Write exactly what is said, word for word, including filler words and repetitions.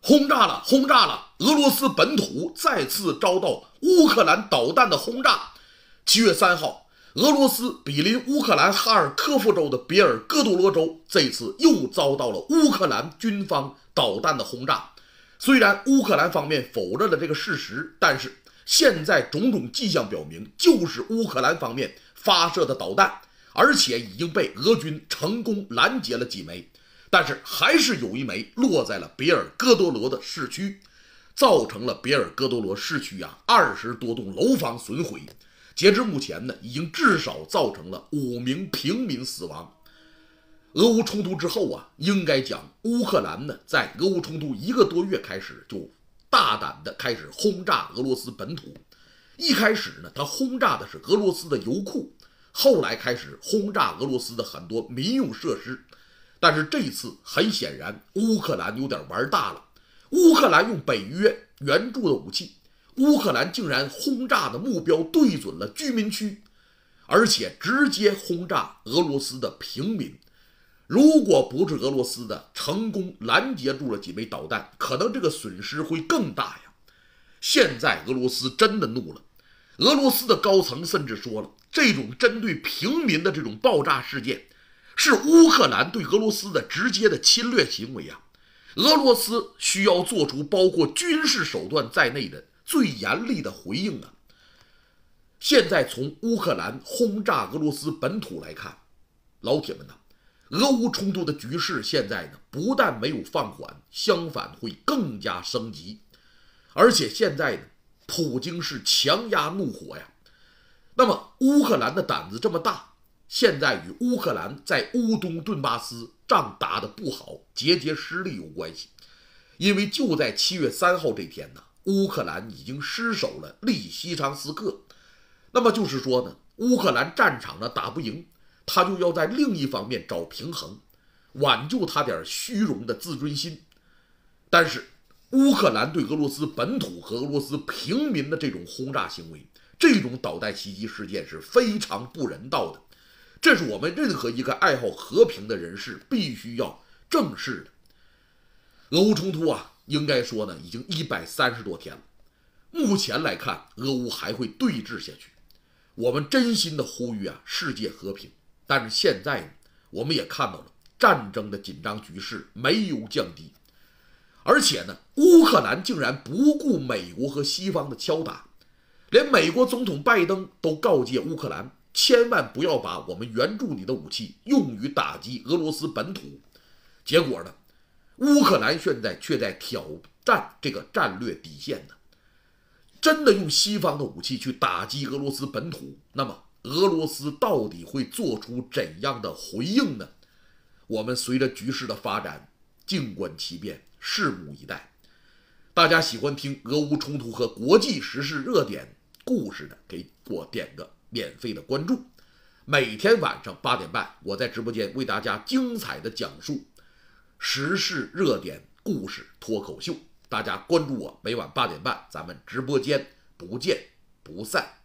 轰炸了，轰炸了！俄罗斯本土再次遭到乌克兰导弹的轰炸。七月三号，俄罗斯毗邻乌克兰哈尔科夫州的别尔哥多罗州，这次又遭到了乌克兰军方导弹的轰炸。虽然乌克兰方面否认了这个事实，但是现在种种迹象表明，就是乌克兰方面发射的导弹，而且已经被俄军成功拦截了几枚。但是还是有一枚落在了别尔哥多罗的市区，造成了别尔哥多罗市区啊二十多栋楼房损毁。截至目前呢，已经至少造成了五名平民死亡。俄乌冲突之后啊，应该讲乌克兰呢，在俄乌冲突一个多月开始就大胆的开始轰炸俄罗斯本土。一开始呢，他轰炸的是俄罗斯的油库，后来开始轰炸俄罗斯的很多民用设施。但是这次很显然，乌克兰有点玩大了。乌克兰用北约援助的武器，乌克兰竟然轰炸的目标对准了居民区，而且直接轰炸俄罗斯的平民。如果不是俄罗斯的成功拦截住了几枚导弹，可能这个损失会更大呀。现在俄罗斯真的怒了，俄罗斯的高层甚至说了，这种针对平民的这种爆炸事件是乌克兰对俄罗斯的直接的侵略行为啊！俄罗斯需要做出包括军事手段在内的最严厉的回应啊！现在从乌克兰轰炸俄罗斯本土来看，老铁们呐，俄乌冲突的局势现在呢，不但没有放缓，相反会更加升级。而且现在呢，普京是强压怒火呀。那么乌克兰的胆子这么大，现在与乌克兰在乌东顿巴斯仗打得不好，节节失利有关系。因为就在七月三号这天呢，乌克兰已经失守了利西昌斯克。那么就是说呢，乌克兰战场呢打不赢，他就要在另一方面找平衡，挽救他点虚荣的自尊心。但是乌克兰对俄罗斯本土和俄罗斯平民的这种轰炸行为，这种导弹袭击事件是非常不人道的。这是我们任何一个爱好和平的人士必须要正视的。俄乌冲突啊，应该说呢，已经一百三十多天了。目前来看，俄乌还会对峙下去。我们真心的呼吁啊，世界和平。但是现在呢，我们也看到了战争的紧张局势没有降低，而且呢，乌克兰竟然不顾美国和西方的敲打，连美国总统拜登都告诫乌克兰，千万不要把我们援助你的武器用于打击俄罗斯本土。结果呢，乌克兰现在却在挑战这个战略底线呢。真的用西方的武器去打击俄罗斯本土，那么俄罗斯到底会做出怎样的回应呢？我们随着局势的发展，静观其变，拭目以待。大家喜欢听俄乌冲突和国际时事热点故事的，给我点个免费的关注。每天晚上八点半，我在直播间为大家精彩的讲述时事热点故事脱口秀。大家关注我，每晚八点半，咱们直播间不见不散。